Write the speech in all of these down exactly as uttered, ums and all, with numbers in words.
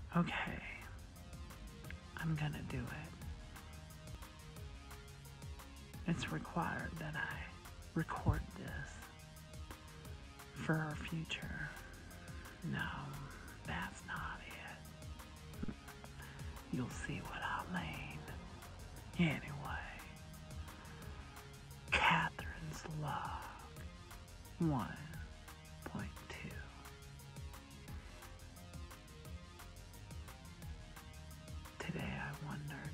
Okay, I'm gonna do it. It's required that I record this for our future. No, that's not it. You'll see what I mean. Anyway, Kathryn's log one point two. Today I wondered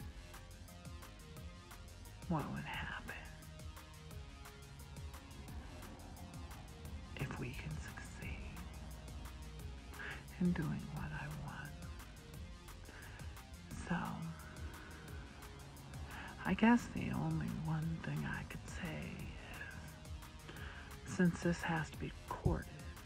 what would happen if we can succeed in doing what I want. So, I guess the only one thing I could say is, since this has to be recorded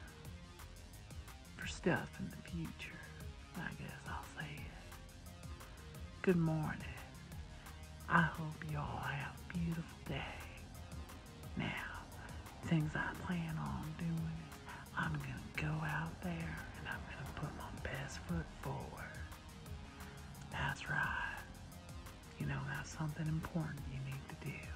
for stuff in the future, I guess I'll say it. Good morning. I hope y'all have a beautiful day. Now, things I plan on doing is I'm gonna go out there and I'm gonna put my best foot forward. That's right. You know, that's something important you need to do.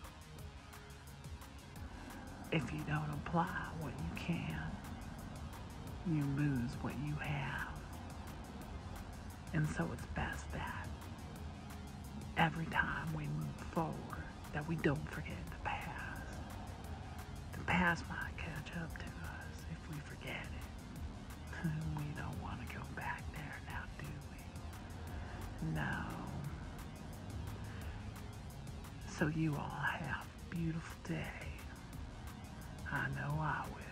If you don't apply what you can, you lose what you have. And so it's best that every time we move forward, that we don't forget the past. The past might catch up to us if we forget it. We don't want to go back there now, do we? No. So you all have a beautiful day. I know I will.